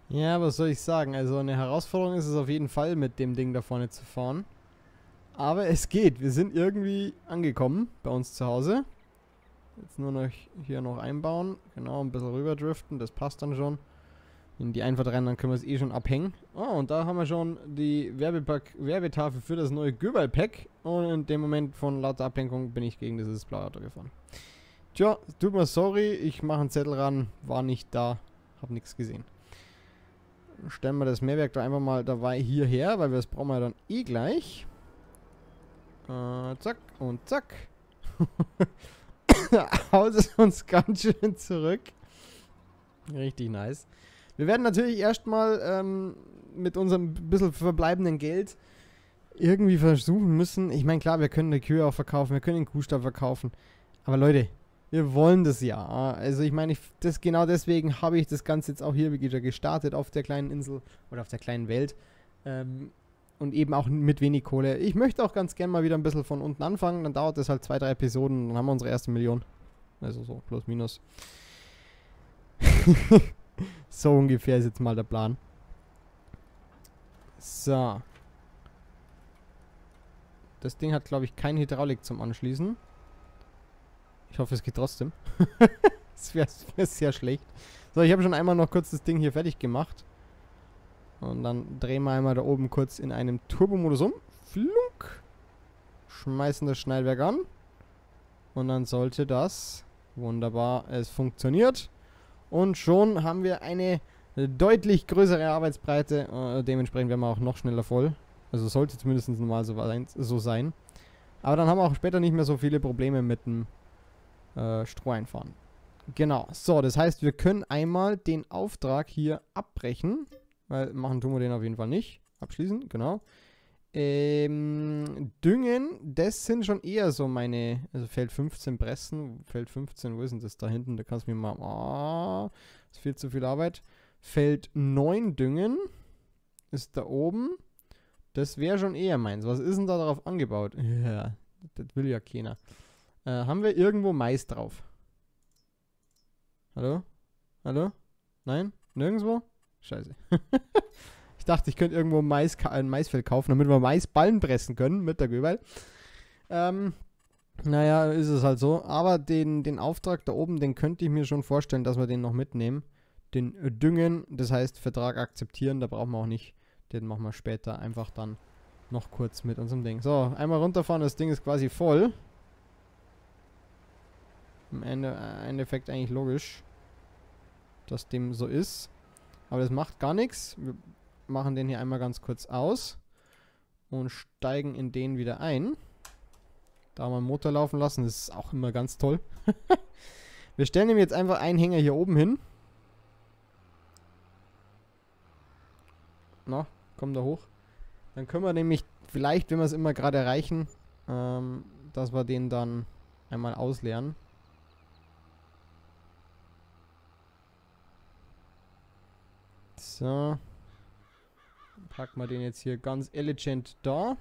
Ja, was soll ich sagen? Also eine Herausforderung ist es auf jeden Fall, mit dem Ding da vorne zu fahren. Aber es geht. Wir sind irgendwie angekommen bei uns zu Hause. Jetzt nur noch hier noch einbauen. Genau, ein bisschen rüber driften. Das passt dann schon. In die Einfahrt rein, dann können wir es eh schon abhängen. Oh, und da haben wir schon die Werbetafel für das neue Göbel-Pack. Und in dem Moment von lauter Ablenkung bin ich gegen dieses blaue Auto gefahren. Tja, tut mir sorry. Ich mache einen Zettel ran. War nicht da. Hab nichts gesehen. Stellen wir das Mehrwerk da einfach mal dabei hierher, weil wir das brauchen wir dann eh gleich. Zack und zack. Haut es uns ganz schön zurück. Richtig nice. Wir werden natürlich erstmal mit unserem bisschen verbleibenden Geld irgendwie versuchen müssen. Ich meine, klar, wir können die Kühe auch verkaufen, wir können den Kuhstall verkaufen. Aber Leute, wir wollen das ja. Also ich meine, genau deswegen habe ich das Ganze jetzt auch hier wieder gestartet auf der kleinen Insel oder auf der kleinen Welt. Und eben auch mit wenig Kohle. Ich möchte auch ganz gern mal wieder ein bisschen von unten anfangen. Dann dauert das halt 2, 3 Episoden. Dann haben wir unsere erste Million. Also so, plus, minus. So ungefähr ist jetzt mal der Plan. So. Das Ding hat, glaube ich, keine Hydraulik zum Anschließen. Ich hoffe, es geht trotzdem. Das wäre sehr schlecht. So, ich habe schon einmal noch kurz das Ding hier fertig gemacht. Und dann drehen wir einmal da oben kurz in einem Turbomodus um. Flunk. Schmeißen das Schneidwerk an. Und dann sollte das wunderbar, es funktioniert. Und schon haben wir eine deutlich größere Arbeitsbreite. Dementsprechend werden wir auch noch schneller voll. Also sollte zumindest normal so sein. Aber dann haben wir auch später nicht mehr so viele Probleme mit dem Stroh einfahren. Genau. So, das heißt, wir können einmal den Auftrag hier abbrechen. Weil machen tun wir den auf jeden Fall nicht. Abschließen, genau. Düngen, das sind schon eher so meine, also Feld 15 pressen. Feld 15, wo ist denn das da hinten? Da kannst du mir mal, das ist viel zu viel Arbeit. Feld 9 düngen ist da oben. Das wäre schon eher meins. Was ist denn da drauf angebaut? Ja, das will ja keiner. Haben wir irgendwo Mais drauf? Hallo? Hallo? Nein? Nirgendwo? Scheiße. Ich dachte, ich könnte irgendwo ein Maisfeld kaufen, damit wir Maisballen pressen können mit der Göbel. Naja, ist es halt so. Aber den Auftrag da oben, den könnte ich mir schon vorstellen, dass wir den noch mitnehmen. Den Düngen, das heißt Vertrag akzeptieren, da brauchen wir auch nicht. Den machen wir später einfach dann noch kurz mit unserem Ding. So, einmal runterfahren, das Ding ist quasi voll. Im Endeffekt eigentlich logisch, dass dem so ist. Aber das macht gar nichts. Wir machen den hier einmal ganz kurz aus und steigen in den wieder ein. Da mal den Motor laufen lassen, das ist auch immer ganz toll. Wir stellen ihm jetzt einfach einen Hänger hier oben hin. Na, komm da hoch. Dann können wir nämlich vielleicht, wenn wir es immer gerade erreichen, dass wir den dann einmal ausleeren. So. Packen wir den jetzt hier ganz elegant da.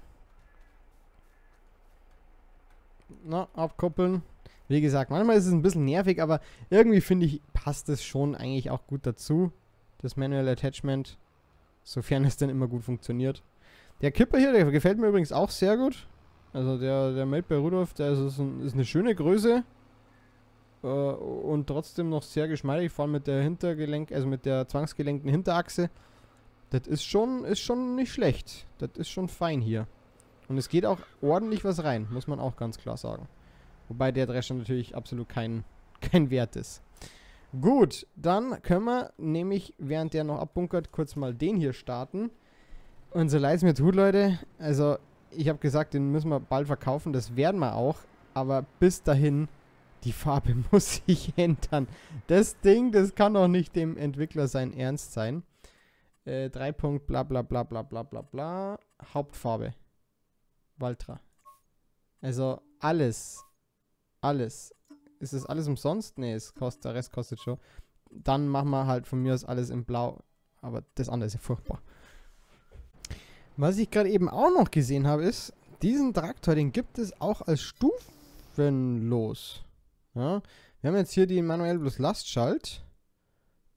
Na, abkoppeln. Wie gesagt, manchmal ist es ein bisschen nervig, aber irgendwie finde ich, passt es schon eigentlich auch gut dazu. Das Manual Attachment. Sofern es dann immer gut funktioniert. Der Kipper hier, der gefällt mir übrigens auch sehr gut. Also der Made by Rudolph, der ist eine schöne Größe. Und trotzdem noch sehr geschmeidig, vor allem mit der also mit der zwangsgelenkten Hinterachse. Das ist schon nicht schlecht. Das ist schon fein hier. Und es geht auch ordentlich was rein, muss man auch ganz klar sagen. Wobei der Drescher natürlich absolut kein Wert ist. Gut, dann können wir nämlich, während der noch abbunkert, kurz mal den hier starten. Und so leid es mir tut, Leute, also ich habe gesagt, den müssen wir bald verkaufen, das werden wir auch. Aber bis dahin, die Farbe muss sich ändern. Das Ding, das kann doch nicht dem Entwickler sein Ernst sein. 3 Punkt bla bla bla bla bla bla bla. Hauptfarbe. Valtra. Also alles. Alles. Ist das alles umsonst? Nee, der Rest kostet schon. Dann machen wir halt von mir aus alles in Blau. Aber das andere ist ja furchtbar. Was ich gerade eben auch noch gesehen habe, ist, diesen Traktor, den gibt es auch als stufenlos. Ja? Wir haben jetzt hier die manuell plus Lastschalt.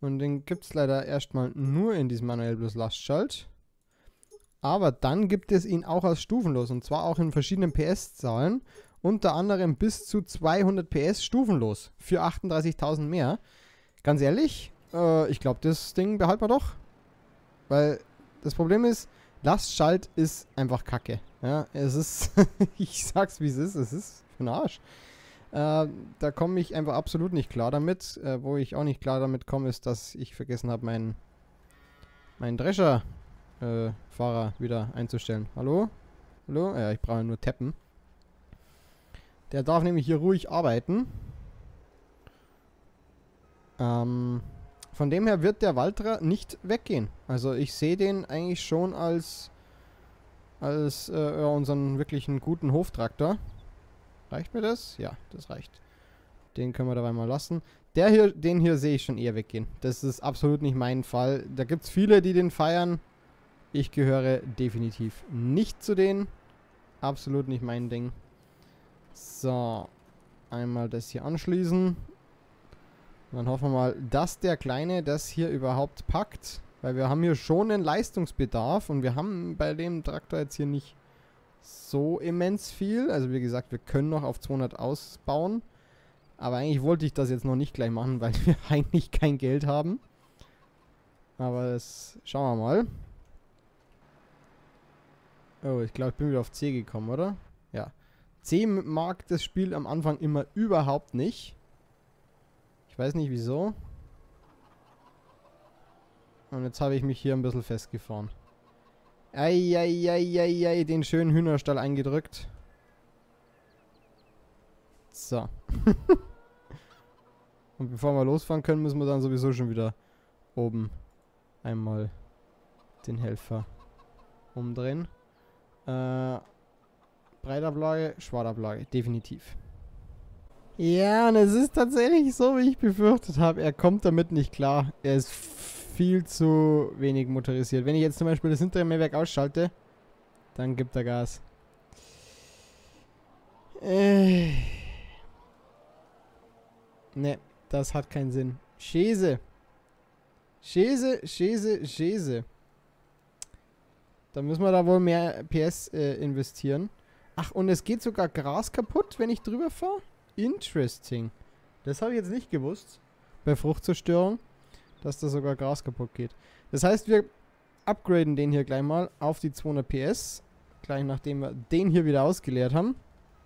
Und den gibt es leider erstmal nur in diesem manuell plus Lastschalt. Aber dann gibt es ihn auch als stufenlos. Und zwar auch in verschiedenen PS-Zahlen. Unter anderem bis zu 200 PS stufenlos. Für 38.000 mehr. Ganz ehrlich, ich glaube, das Ding behalten wir doch. Weil das Problem ist, Lastschalt ist einfach Kacke. Ja, es ist, ich sag's wie es ist für den Arsch. Da komme ich einfach absolut nicht klar damit. Wo ich auch nicht klar damit komme, ist, dass ich vergessen habe, meinen Drescher-Fahrer wieder einzustellen. Hallo? Hallo? Ja, ich brauche nur tappen. Der darf nämlich hier ruhig arbeiten. Von dem her wird der Valtra nicht weggehen. Also ich sehe den eigentlich schon als unseren wirklichen guten Hoftraktor. Reicht mir das? Ja, das reicht. Den können wir dabei mal lassen. Den hier sehe ich schon eher weggehen. Das ist absolut nicht mein Fall. Da gibt es viele, die den feiern. Ich gehöre definitiv nicht zu denen. Absolut nicht mein Ding. So. Einmal das hier anschließen. Dann hoffen wir mal, dass der Kleine das hier überhaupt packt. Weil wir haben hier schon einen Leistungsbedarf. Und wir haben bei dem Traktor jetzt hier nicht so immens viel. Also wie gesagt, wir können noch auf 200 ausbauen. Aber eigentlich wollte ich das jetzt noch nicht gleich machen, weil wir eigentlich kein Geld haben. Aber das schauen wir mal. Oh, ich glaube, ich bin wieder auf C gekommen, oder? Ja. C mag das Spiel am Anfang immer überhaupt nicht. Ich weiß nicht wieso. Und jetzt habe ich mich hier ein bisschen festgefahren. Eieieiei, den schönen Hühnerstall eingedrückt. So. Und bevor wir losfahren können, müssen wir dann sowieso schon wieder oben einmal den Helfer umdrehen. Breitablage, Schwadablage, definitiv. Ja, und es ist tatsächlich so, wie ich befürchtet habe. Er kommt damit nicht klar. Er ist viel zu wenig motorisiert. Wenn ich jetzt zum Beispiel das hintere Mähwerk ausschalte, dann gibt er Gas. Ne, das hat keinen Sinn. Schäse. Schäse. Da müssen wir da wohl mehr PS investieren. Ach, und es geht sogar Gras kaputt, wenn ich drüber fahre? Interesting. Das habe ich jetzt nicht gewusst. Bei Fruchtzerstörung, dass da sogar Gras kaputt geht. Das heißt, wir upgraden den hier gleich mal auf die 200 PS. Gleich nachdem wir den hier wieder ausgeleert haben.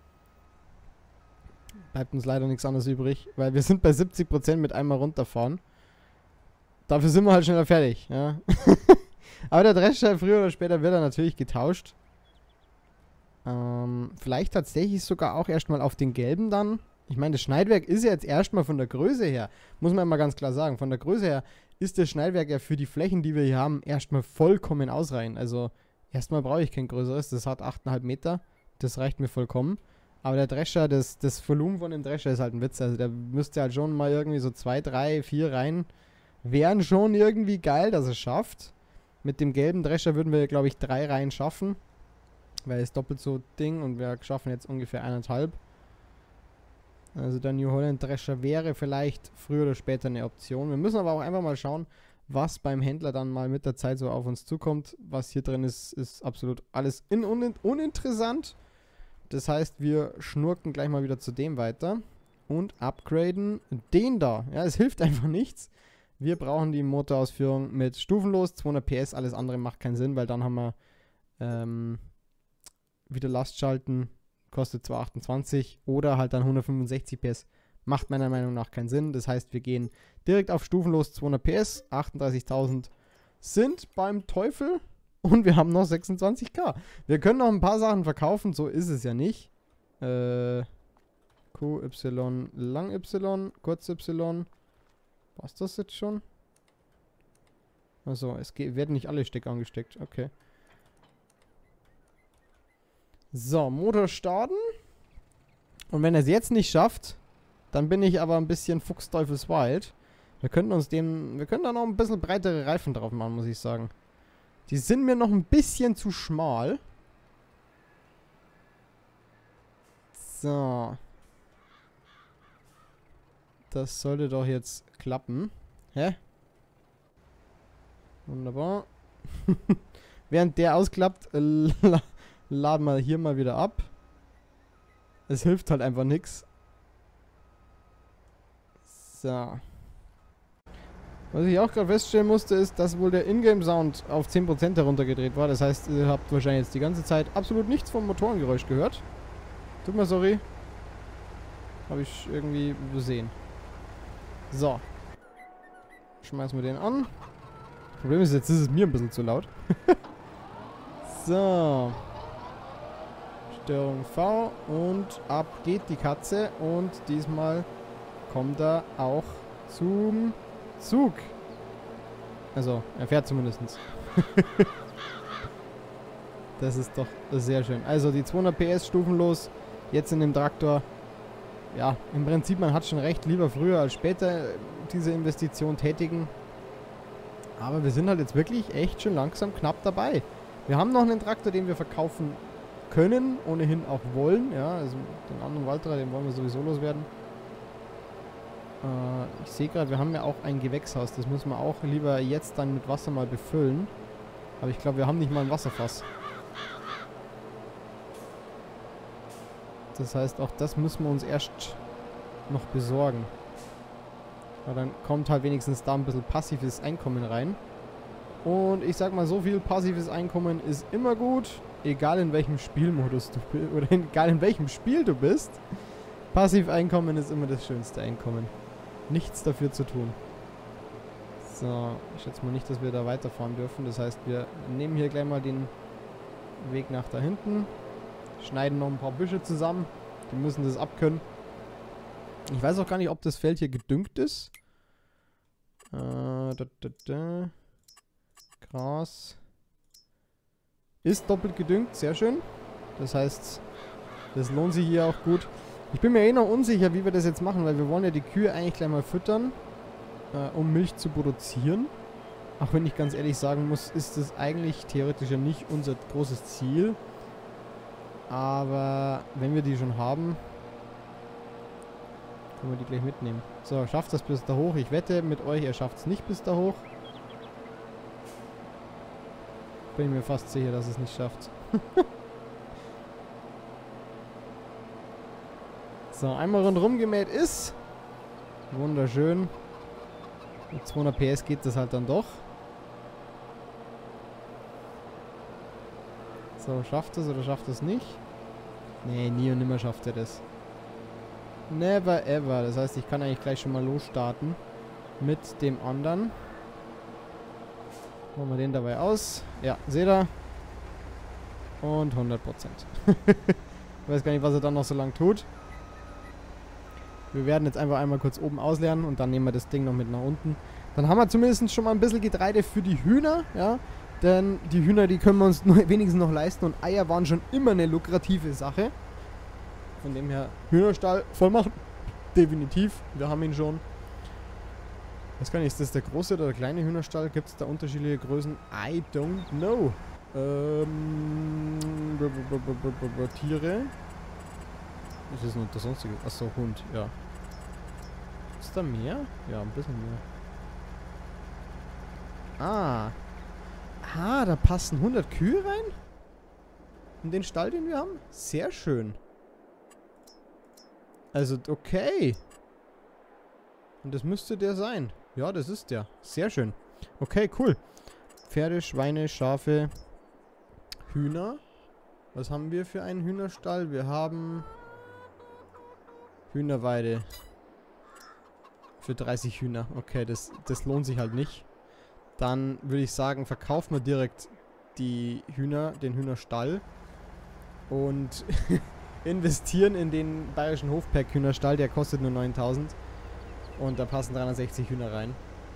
Bleibt uns leider nichts anderes übrig, weil wir sind bei 70% mit einmal runterfahren. Dafür sind wir halt schneller fertig, ja. Aber der Drescher, früher oder später wird er natürlich getauscht. Vielleicht tatsächlich sogar auch erstmal auf den gelben dann. Ich meine, das Schneidwerk ist ja jetzt erstmal von der Größe her, muss man mal ganz klar sagen, von der Größe her ist das Schneidwerk ja für die Flächen, die wir hier haben, erstmal vollkommen ausreichend. Also erstmal brauche ich kein größeres, das hat 8,5 Meter, das reicht mir vollkommen. Aber der Drescher, das Volumen von dem Drescher ist halt ein Witz, also der müsste halt schon mal irgendwie so 2, 3, 4 rein. Wären schon irgendwie geil, dass es schafft. Mit dem gelben Drescher würden wir, glaube ich, 3 Reihen schaffen. Weil es doppelt so Ding und wir schaffen jetzt ungefähr 1,5. Also der New Holland Drescher wäre vielleicht früher oder später eine Option. Wir müssen aber auch einfach mal schauen, was beim Händler dann mal mit der Zeit so auf uns zukommt. Was hier drin ist, ist absolut alles uninteressant. Das heißt, wir schnurken gleich mal wieder zu dem weiter und upgraden den da. Ja, es hilft einfach nichts. Wir brauchen die Motorausführung mit stufenlos, 200 PS, alles andere macht keinen Sinn, weil dann haben wir wieder Lastschalten, kostet zwar 28 oder halt dann 165 PS, macht meiner Meinung nach keinen Sinn. Das heißt, wir gehen direkt auf stufenlos 200 PS, 38.000 sind beim Teufel und wir haben noch 26k. Wir können noch ein paar Sachen verkaufen, so ist es ja nicht. QY, lang Y, kurz Y. Was ist das jetzt schon? Also, werden nicht alle Stecker angesteckt. Okay. So, Motor starten. Und wenn er es jetzt nicht schafft, dann bin ich aber ein bisschen fuchsteufelswild. Wir können da noch ein bisschen breitere Reifen drauf machen, muss ich sagen. Die sind mir noch ein bisschen zu schmal. So. Das sollte doch jetzt klappen. Hä? Wunderbar. Während der ausklappt, laden wir hier mal wieder ab. Es hilft halt einfach nichts. So. Was ich auch gerade feststellen musste, ist, dass wohl der Ingame-Sound auf 10% heruntergedreht war. Das heißt, ihr habt wahrscheinlich jetzt die ganze Zeit absolut nichts vom Motorengeräusch gehört. Tut mir sorry. Habe ich irgendwie übersehen. So. Schmeißen wir den an. Problem ist, jetzt ist es mir ein bisschen zu laut. So. Steuerung V und ab geht die Katze und diesmal kommt er auch zum Zug. Also, er fährt zumindest. Das ist doch sehr schön. Also, die 200 PS stufenlos jetzt in dem Traktor. Ja, im Prinzip, man hat schon recht, lieber früher als später diese Investition tätigen. Aber wir sind halt jetzt wirklich echt schon langsam knapp dabei. Wir haben noch einen Traktor, den wir verkaufen können, ohnehin auch wollen. Ja, also den anderen Walter, den wollen wir sowieso loswerden. Ich sehe gerade, wir haben ja auch ein Gewächshaus. Das müssen wir auch lieber jetzt dann mit Wasser mal befüllen. Aber ich glaube, wir haben nicht mal ein Wasserfass. Das heißt, auch das müssen wir uns erst noch besorgen. Aber dann kommt halt wenigstens da ein bisschen passives Einkommen rein. Und ich sag mal, so viel passives Einkommen ist immer gut. Egal in welchem Spielmodus du bist. Oder egal in welchem Spiel du bist. Passiveinkommen ist immer das schönste Einkommen. Nichts dafür zu tun. So, ich schätze mal nicht, dass wir da weiterfahren dürfen. Das heißt, wir nehmen hier gleich mal den Weg nach da hinten. Schneiden noch ein paar Büsche zusammen. Die müssen das abkönnen. Ich weiß auch gar nicht, ob das Feld hier gedüngt ist. Gras. Ist doppelt gedüngt, sehr schön. Das heißt, das lohnt sich hier auch gut. Ich bin mir eh noch unsicher, wie wir das jetzt machen, weil wir wollen ja die Kühe eigentlich gleich mal füttern, um Milch zu produzieren. Auch wenn ich ganz ehrlich sagen muss, ist das eigentlich theoretisch ja nicht unser großes Ziel. Aber wenn wir die schon haben, können wir die gleich mitnehmen. So, schafft das bis da hoch. Ich wette mit euch, ihr schafft es nicht bis da hoch. Bin ich mir fast sicher, dass es nicht schafft. So, einmal rundherum gemäht ist. Wunderschön. Mit 200 PS geht das halt dann doch. So, schafft es oder schafft es nicht? Nee, nie und nimmer schafft er das. Never ever. Das heißt, ich kann eigentlich gleich schon mal losstarten mit dem anderen. Machen wir den dabei aus. Ja, seht ihr? Und 100%. Ich weiß gar nicht, was er dann noch so lang tut. Wir werden jetzt einfach einmal kurz oben ausleeren und dann nehmen wir das Ding noch mit nach unten. Dann haben wir zumindest schon mal ein bisschen Getreide für die Hühner, ja. Denn die Hühner, die können wir uns wenigstens noch leisten und Eier waren schon immer eine lukrative Sache. Von dem her Hühnerstall voll machen. Definitiv. Wir haben ihn schon. Ich weiß gar nicht, ist das der große oder der kleine Hühnerstall? Gibt es da unterschiedliche Größen? I don't know. Tiere. Was ist denn das sonstige? Achso, Hund, ja. Ist da mehr? Ja, ein bisschen mehr. Ah. Ah, da passen 100 Kühe rein? In den Stall, den wir haben? Sehr schön. Also, okay. Und das müsste der sein. Ja, das ist der. Sehr schön. Okay, cool. Pferde, Schweine, Schafe, Hühner. Was haben wir für einen Hühnerstall? Wir haben Hühnerweide. Für 30 Hühner. Okay, das lohnt sich halt nicht. Dann würde ich sagen, verkaufen wir direkt die Hühner, den Hühnerstall. Und investieren in den bayerischen Hofpack-Hühnerstall. Der kostet nur 9.000. Und da passen 360 Hühner rein.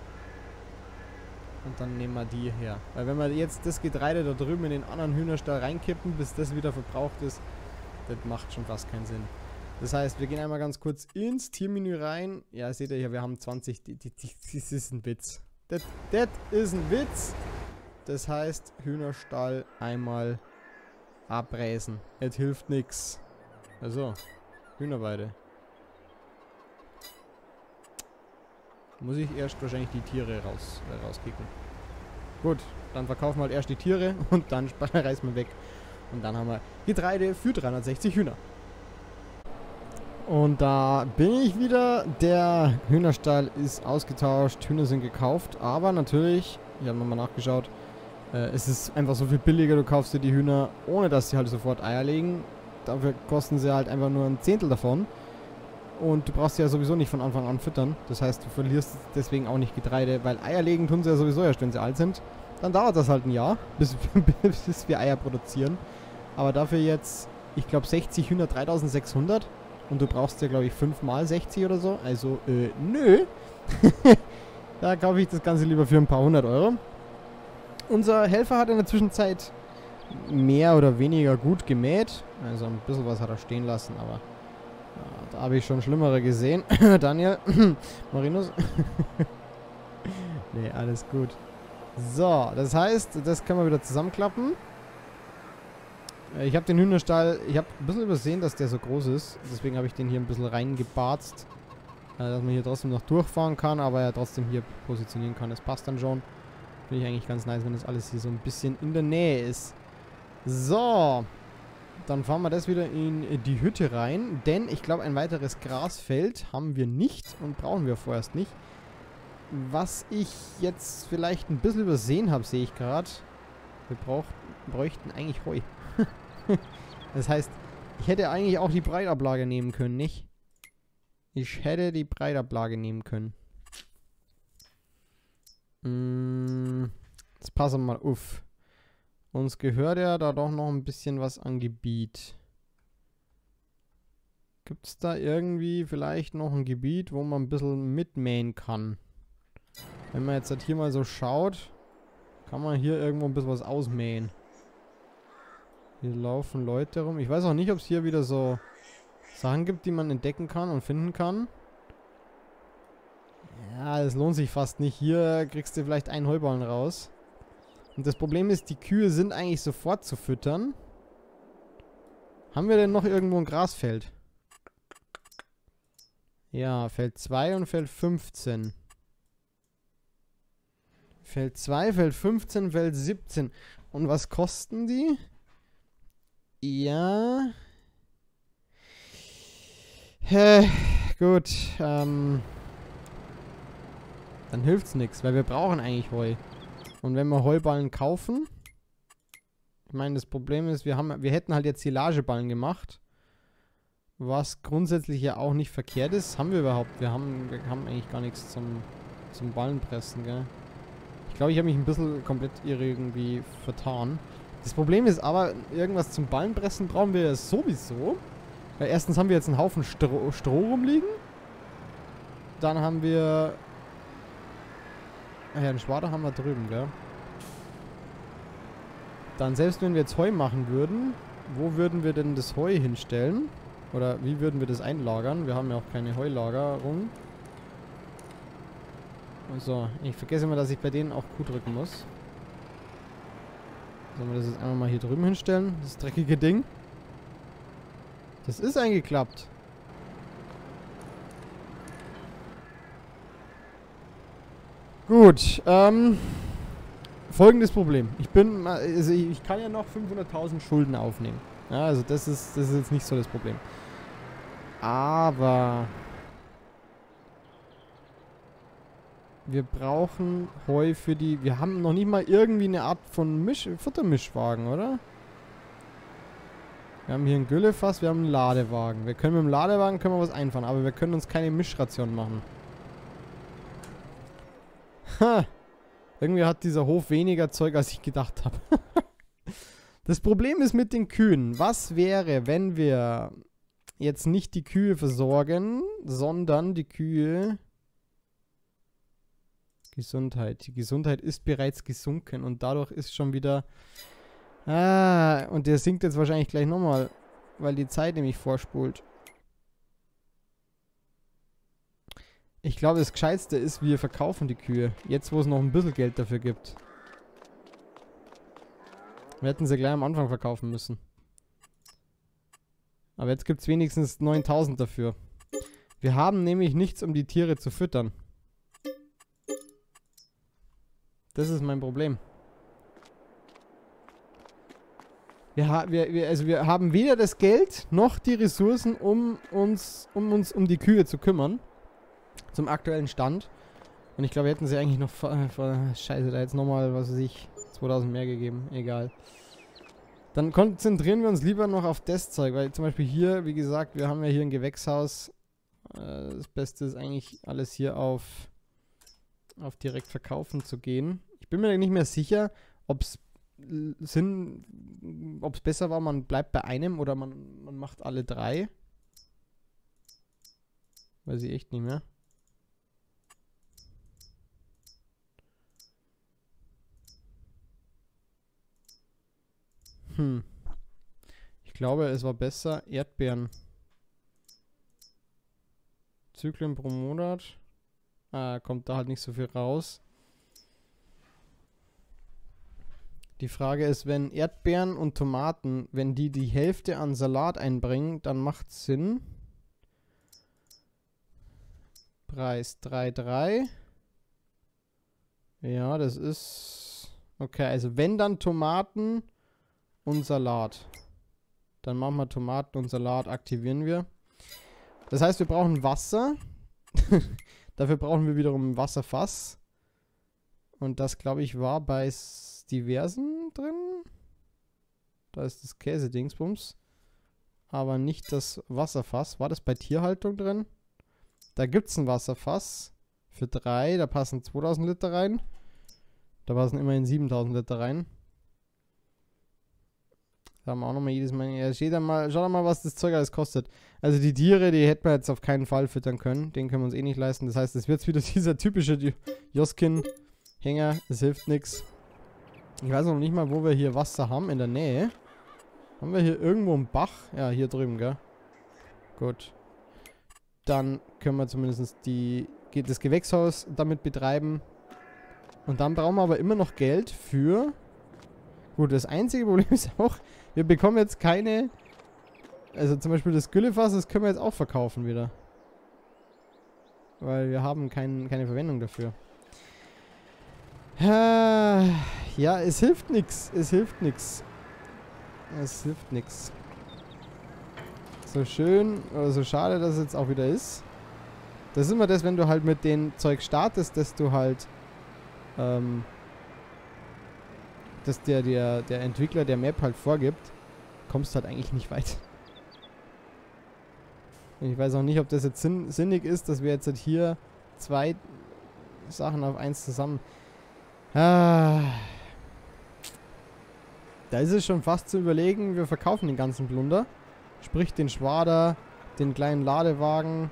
Und dann nehmen wir die her. Weil wenn wir jetzt das Getreide da drüben in den anderen Hühnerstall reinkippen, bis das wieder verbraucht ist, das macht schon fast keinen Sinn. Das heißt, wir gehen einmal ganz kurz ins Tiermenü rein. Ja, seht ihr hier, wir haben 20. Das ist ein Witz. Das ist ein Witz. Das heißt, Hühnerstall einmal abreißen. Es hilft nichts. Also, Hühnerweide. Muss ich erst wahrscheinlich die Tiere rauskicken. Gut, dann verkaufen wir halt erst die Tiere und dann reißen wir weg. Und dann haben wir Getreide für 360 Hühner. Und da bin ich wieder. Der Hühnerstall ist ausgetauscht, Hühner sind gekauft. Aber natürlich, ich habe nochmal nachgeschaut, es ist einfach so viel billiger, du kaufst dir die Hühner, ohne dass sie halt sofort Eier legen. Dafür kosten sie halt einfach nur ein Zehntel davon. Und du brauchst sie ja sowieso nicht von Anfang an füttern. Das heißt, du verlierst deswegen auch nicht Getreide, weil Eier legen tun sie ja sowieso erst, wenn sie alt sind. Dann dauert das halt ein Jahr, bis wir Eier produzieren. Aber dafür jetzt, ich glaube 60 Hühner 3600. Und du brauchst ja, glaube ich, 5 mal 60 oder so. Also, nö. Da kaufe ich das Ganze lieber für ein paar 100 €. Unser Helfer hat in der Zwischenzeit mehr oder weniger gut gemäht. Also ein bisschen was hat er stehen lassen, aber ja, da habe ich schon Schlimmere gesehen. Daniel, Marinus. Nee, alles gut. So, das heißt, das können wir wieder zusammenklappen. Ich habe den Hühnerstall, ich habe ein bisschen übersehen, dass der so groß ist. Deswegen habe ich den hier ein bisschen reingebarzt. Dass man hier trotzdem noch durchfahren kann, aber ja trotzdem hier positionieren kann. Das passt dann schon. Finde ich eigentlich ganz nice, wenn das alles hier so ein bisschen in der Nähe ist. So. Dann fahren wir das wieder in die Hütte rein. Denn ich glaube, ein weiteres Grasfeld haben wir nicht und brauchen wir vorerst nicht. Was ich jetzt vielleicht ein bisschen übersehen habe, sehe ich gerade. Wir bräuchten eigentlich Heu. Das heißt, ich hätte eigentlich auch die Breitablage nehmen können, nicht? Ich hätte die Breitablage nehmen können. Jetzt passen wir mal auf. Uns gehört ja da doch noch ein bisschen was an Gebiet. Gibt es da irgendwie vielleicht noch ein Gebiet, wo man ein bisschen mitmähen kann? Wenn man jetzt halt hier mal so schaut, kann man hier irgendwo ein bisschen was ausmähen. Hier laufen Leute rum. Ich weiß auch nicht, ob es hier wieder so Sachen gibt, die man entdecken kann und finden kann. Ja, das lohnt sich fast nicht. Hier kriegst du vielleicht einen Heuballen raus. Und das Problem ist, die Kühe sind eigentlich sofort zu füttern. Haben wir denn noch irgendwo ein Grasfeld? Ja, Feld 2 und Feld 15. Feld 2, Feld 15, Feld 17. Und was kosten die? Ja. Gut. Dann hilft's nichts, weil wir brauchen eigentlich Heu. Und wenn wir Heuballen kaufen, ich meine, das Problem ist, wir hätten halt jetzt Silageballen gemacht, was grundsätzlich ja auch nicht verkehrt ist. Haben wir überhaupt? Wir haben eigentlich gar nichts zum Ballenpressen, gell? Ich glaube, ich habe mich ein bisschen komplett irgendwie vertan. Das Problem ist aber, irgendwas zum Ballenpressen brauchen wir ja sowieso. Weil erstens haben wir jetzt einen Haufen Stroh rumliegen. Dann haben wir... Ach ja, den Schwader haben wir drüben, gell? Dann, selbst wenn wir jetzt Heu machen würden, wo würden wir denn das Heu hinstellen? Oder wie würden wir das einlagern? Wir haben ja auch keine Heulagerung. So, ich vergesse immer, dass ich bei denen auch Q drücken muss. Sollen wir das jetzt einmal mal hier drüben hinstellen? Das dreckige Ding. Das ist eingeklappt. Gut, folgendes Problem. Ich kann ja noch 500.000 Schulden aufnehmen. Ja, also das ist jetzt nicht so das Problem. Aber wir brauchen Heu für die... Wir haben noch nicht mal irgendwie eine Art von Futtermischwagen, oder? Wir haben hier ein Güllefass, wir haben einen Ladewagen. Mit dem Ladewagen können wir was einfahren, aber wir können uns keine Mischration machen. Ha! Irgendwie hat dieser Hof weniger Zeug, als ich gedacht habe. Das Problem ist mit den Kühen. Was wäre, wenn wir jetzt nicht die Kühe versorgen, sondern die Kühe... Gesundheit. Die Gesundheit ist bereits gesunken und dadurch ist schon wieder... Ah, und der sinkt jetzt wahrscheinlich gleich nochmal, weil die Zeit nämlich vorspult. Ich glaube, das Gescheitste ist, wir verkaufen die Kühe. Jetzt, wo es noch ein bisschen Geld dafür gibt. Wir hätten sie gleich am Anfang verkaufen müssen. Aber jetzt gibt es wenigstens 9.000 dafür. Wir haben nämlich nichts, um die Tiere zu füttern. Das ist mein Problem. wir haben weder das Geld noch die Ressourcen, um uns um die Kühe zu kümmern. Zum aktuellen Stand. Und ich glaube, wir hätten sie eigentlich noch... Scheiße, da jetzt nochmal, was weiß ich, 2000 mehr gegeben. Egal. Dann konzentrieren wir uns lieber noch auf das Zeug. Weil zum Beispiel hier, wie gesagt, wir haben ja hier ein Gewächshaus. Das Beste ist eigentlich alles hier auf direkt verkaufen zu gehen. Ich bin mir nicht mehr sicher, ob es besser war, man bleibt bei einem oder man macht alle 3. Weiß ich echt nicht mehr. Ich glaube, es war besser, Erdbeeren. Zyklen pro Monat. Kommt da halt nicht so viel raus. Die Frage ist, wenn Erdbeeren und Tomaten, wenn die Hälfte an Salat einbringen, dann macht es Sinn. Preis 3,3. Ja, das ist... Okay, also wenn dann Tomaten und Salat. Dann machen wir Tomaten und Salat, aktivieren wir. Das heißt, wir brauchen Wasser. Dafür brauchen wir wiederum ein Wasserfass. Und das, glaube ich, war bei diversen drin. Da ist das Käse-Dingsbums. Aber nicht das Wasserfass. War das bei Tierhaltung drin? Da gibt es ein Wasserfass. Für 3. Da passen 2000 Liter rein. Da passen immerhin 7000 Liter rein. Da haben wir auch nochmal jedes Mal. Ja, schaut doch mal, was das Zeug alles kostet. Also die Tiere, die hätten wir jetzt auf keinen Fall füttern können. Den können wir uns eh nicht leisten. Das heißt, es wird wieder dieser typische Joskin-Hänger. Es hilft nichts. Ich weiß noch nicht mal, wo wir hier Wasser haben in der Nähe. Haben wir hier irgendwo einen Bach? Ja, hier drüben, gell? Gut. Dann können wir zumindest das Gewächshaus damit betreiben. Und dann brauchen wir aber immer noch Geld für... Gut, das einzige Problem ist auch, wir bekommen jetzt keine... Also zum Beispiel das Güllefass, das können wir jetzt auch verkaufen wieder. Weil wir haben keine Verwendung dafür. Ja, es hilft nichts. Es hilft nichts. Es hilft nichts. So schön oder so schade, dass es jetzt auch wieder ist. Das ist immer das, wenn du halt mit dem Zeug startest, dass du halt dass der Entwickler der Map halt vorgibt, kommst du halt eigentlich nicht weit. Und ich weiß auch nicht, ob das jetzt sinnig ist, dass wir jetzt halt hier 2 Sachen auf 1 zusammen... Da ist es schon fast zu überlegen, wir verkaufen den ganzen Plunder. Sprich den Schwader, den kleinen Ladewagen,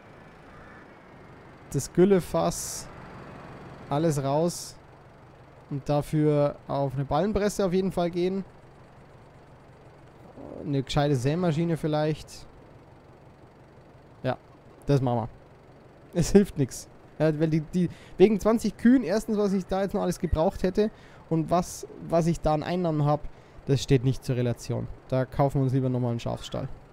das Güllefass, alles raus. Und dafür auf eine Ballenpresse auf jeden Fall gehen. Eine gescheite Sämaschine vielleicht. Ja, das machen wir. Es hilft nichts. Ja, weil wegen 20 Kühen, erstens, was ich da jetzt noch alles gebraucht hätte und was ich da an Einnahmen habe, das steht nicht zur Relation. Da kaufen wir uns lieber nochmal einen Schafsstall.